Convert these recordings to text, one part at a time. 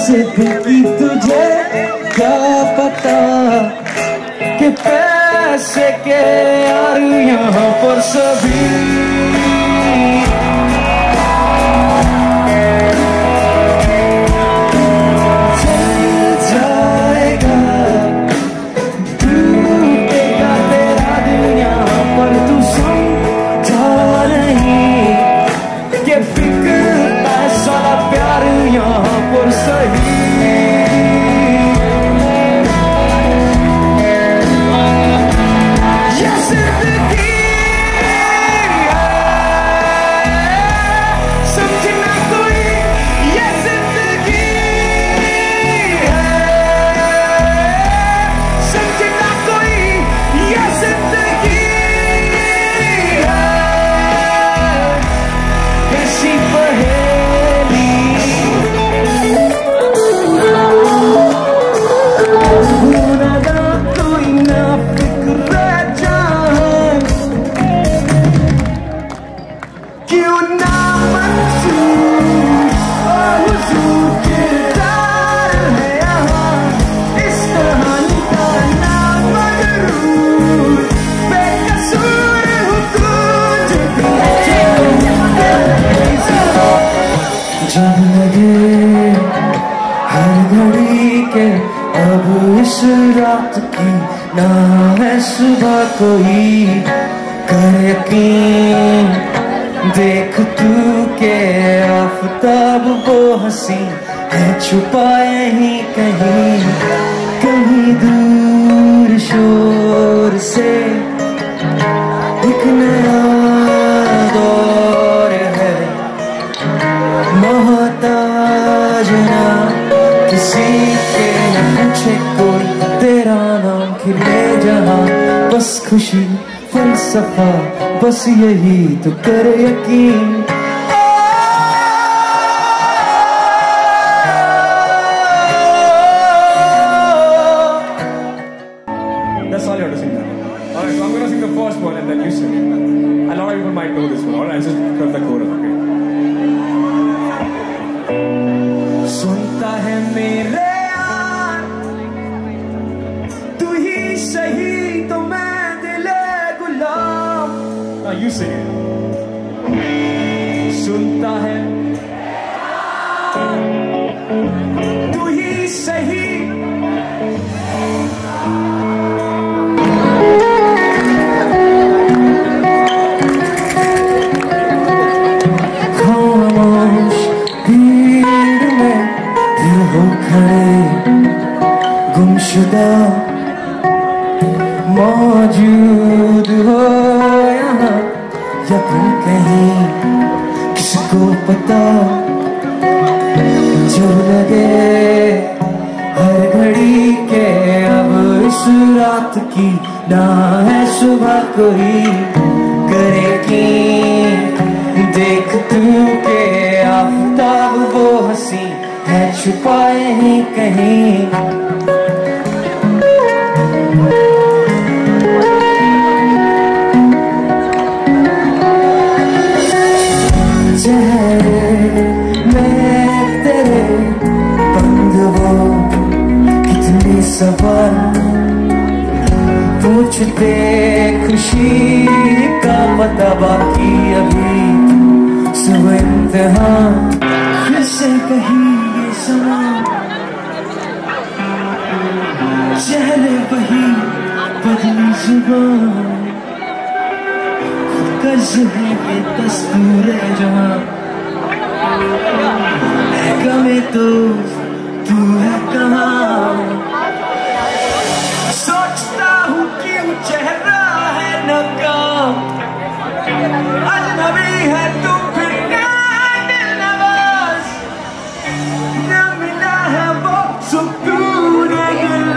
जिंदगी तुझे क्या पता कि पैसे के यार यहाँ पर सभी कोई कर यकीन देख तू के आफताब वो हंसी है छुपाए ही कहीं कहीं दूर शोर से एक नया दौर है मोहताज ना किसी के न पूछे कोई तेरा नाम खिले जहां बस खुशी फलसफा बस यही तो कर यकीन That's all you have to sing now. Alright, so I'm going to sing the first one and then you sing it. A lot of people might know this one. Alright, so just cut the chorus, okay? सुनता है मेरे यार तू ही सही तो मैं दिले गुलाम Now you sing it. सुनता है तू ही सही खामोश भीड़ में दिल हो खड़े गुमशुदा मौजूद हो यहाँ या तुम कहीं किसको पता जो लगे हर घड़ी के अब इस रात की ना है सुबह कोई करे की देख तू के आफताब वो हंसी है छुपाए ही कहीं चेहरे में तेरे बंद वो कितनी सवाल पूछते खुशी का पता बाकी अभी सुबह इम्तिहान फिर से कहीं ये समा चेहरे वही बदली जुबान है ये दस्तूर है जहाँ है कमे तो तू है कहाँ सोचता हूँ क्यों चेहरा है नकाम अजनबी है तू फिर दिलनवाज न मिला है वो सुकून दिल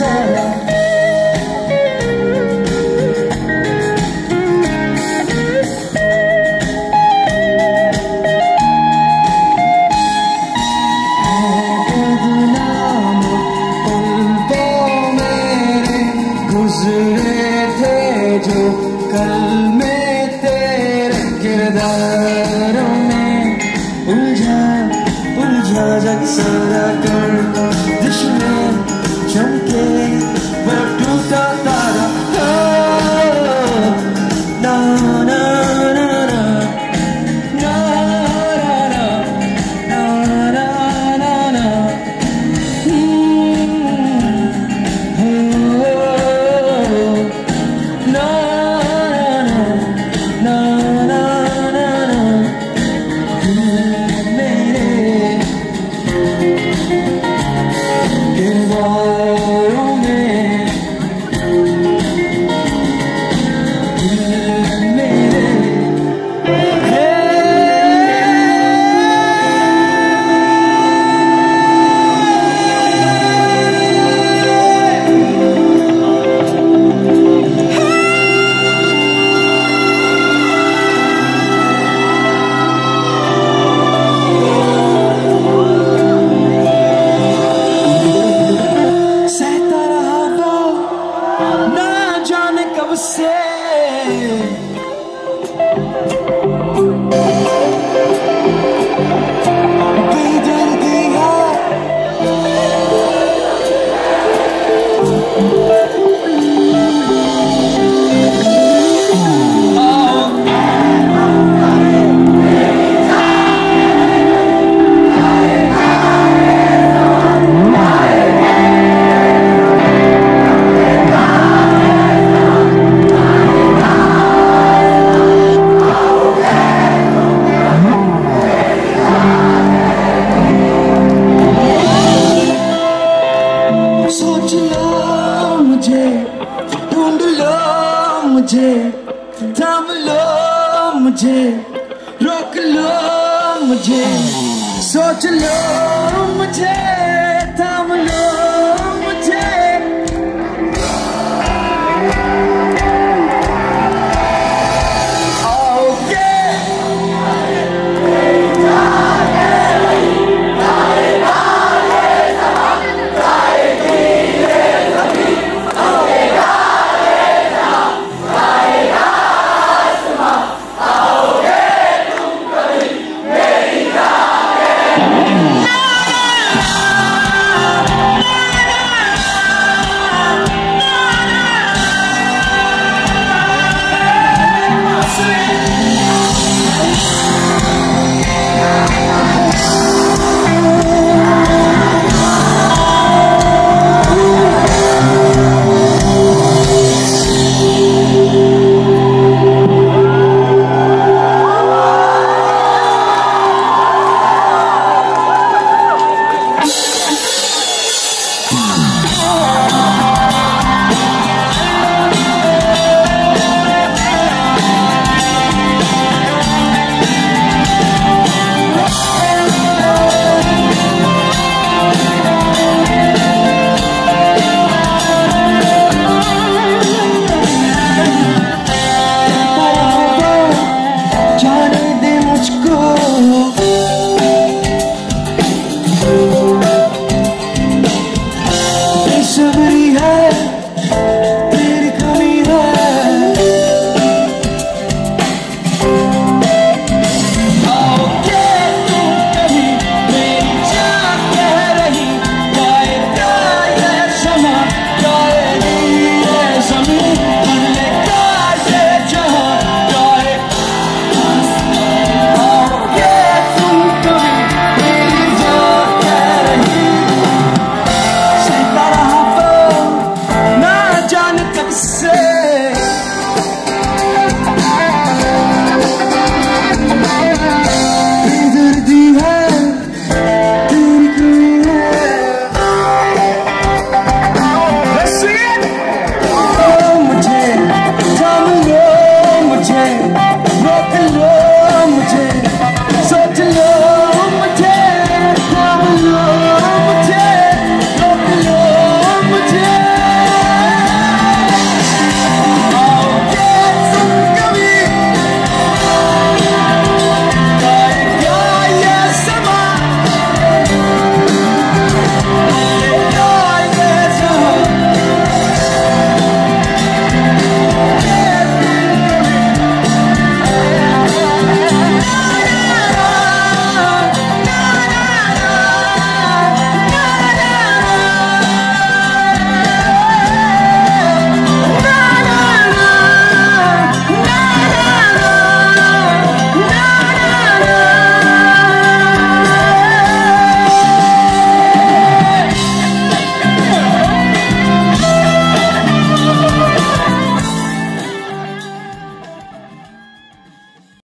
सारा जग सारा कर दिश में चमके वो टूटा तारा ना ना ना ना ना ना ना ना ना सोच लो मुझे थाम लो